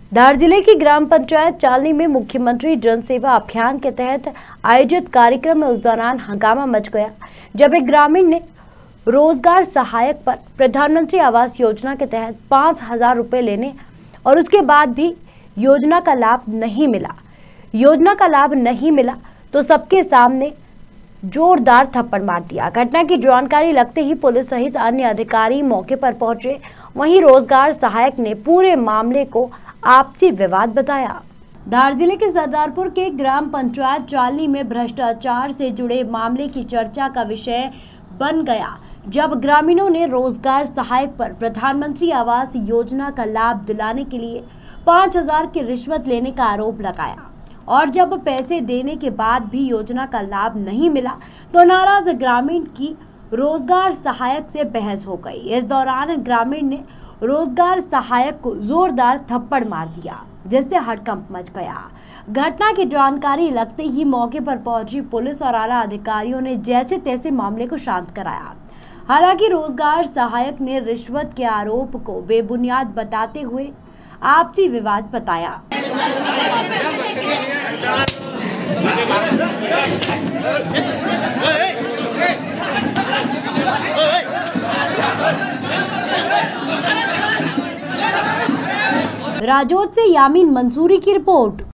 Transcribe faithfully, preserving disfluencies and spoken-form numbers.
धार जिले की ग्राम पंचायत चालनी में मुख्यमंत्री जन सेवा अभियान के तहत आयोजित कार्यक्रम में उस दौरान हंगामा मच गया जब एक ग्रामीण ने रोजगार सहायक पर प्रधानमंत्री आवास योजना के तहत पांच हजार रुपए लेने और उसके बाद भी योजना का लाभ नहीं मिला योजना का लाभ नहीं मिला तो सबके सामने जोरदार थप्पड़ मार दिया। घटना की जानकारी लगते ही पुलिस सहित अन्य अधिकारी मौके पर पहुंचे। वहीं रोजगार सहायक ने पूरे मामले को आपसी विवाद बताया। धार जिले के सरदारपुर के ग्राम पंचायत चालनी में भ्रष्टाचार से जुड़े मामले की चर्चा का विषय बन गया जब ग्रामीणों ने रोजगार सहायक पर प्रधानमंत्री आवास योजना का लाभ दिलाने के लिए पाँच हजार की रिश्वत लेने का आरोप लगाया और जब पैसे देने के बाद भी योजना का लाभ नहीं मिला तो नाराज ग्रामीण की रोजगार सहायक से बहस हो गई। इस दौरान ग्रामीण ने रोजगार सहायक को जोरदार थप्पड़ मार दिया जिससे हड़कंप मच गया। घटना की जानकारी लगते ही मौके पर पहुंची पुलिस और आला अधिकारियों ने जैसे तैसे मामले को शांत कराया। हालांकि रोजगार सहायक ने रिश्वत के आरोप को बेबुनियाद बताते हुए आपसी विवाद बताया। राजौद से यामीन मंसूरी की रिपोर्ट।